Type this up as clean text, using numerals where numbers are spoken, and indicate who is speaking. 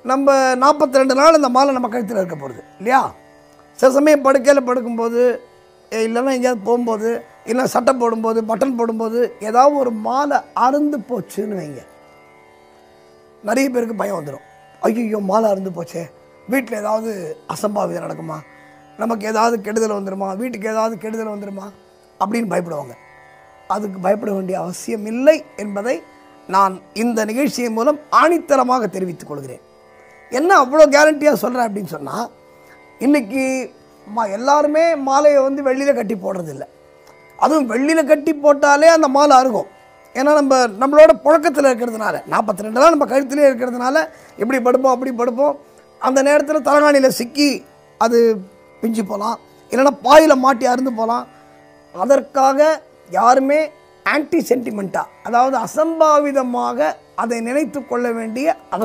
Speaker 1: நம்ம 42 நாள் இந்த மாலை நம்ம கழுத்தில் இருக்க போகிறது இல்லையா? சில சமயம் படுக்கையில் படுக்கும்போது இல்லைன்னா எங்கேயாவது போகும்போது இல்லை சட்டை போடும்போது பட்டன் போடும்போது ஏதாவது ஒரு மாலை அறுந்து போச்சுன்னு வைங்க, நிறைய பேருக்கு பயம் வந்துடும். ஐயோ மாலை அறுந்து போச்சே, வீட்டில் ஏதாவது அசம்பாவிதம் நடக்குமா, நமக்கு ஏதாவது கெடுதல் வந்துடுமா, வீட்டுக்கு ஏதாவது கெடுதல் வந்துடுமா அப்படின்னு பயப்படுவாங்க. அதுக்கு பயப்பட வேண்டிய அவசியம் இல்லை என்பதை நான் இந்த நிகழ்ச்சியின் மூலம் ஆணித்தரமாக தெரிவித்துக் கொள்கிறேன். என்ன அவ்வளோ கேரண்டியாக சொல்கிறேன் அப்படின்னு சொன்னால், இன்றைக்கி எல்லாருமே மாலையை வந்து வெளியில் கட்டி போடுறதில்லை. அதுவும் வெளியில் கட்டி போட்டாலே அந்த மாலை அருகும். ஏன்னா நம்மளோட புழக்கத்தில் இருக்கிறதுனால 42 நாள் நம்ம கழுத்திலே இருக்கிறதுனால எப்படி படுப்போம் அப்படி படுப்போம். அந்த நேரத்தில் தலகாணியில் சிக்கி அது பிஞ்சு போகலாம், இல்லைன்னா பாயில் மாட்டி அருந்து போகலாம். அதற்காக யாருமே ஆன்டி சென்டிமெண்ட்டாக, அதாவது அசம்பாவிதமாக அதை நினைத்து கொள்ள வேண்டிய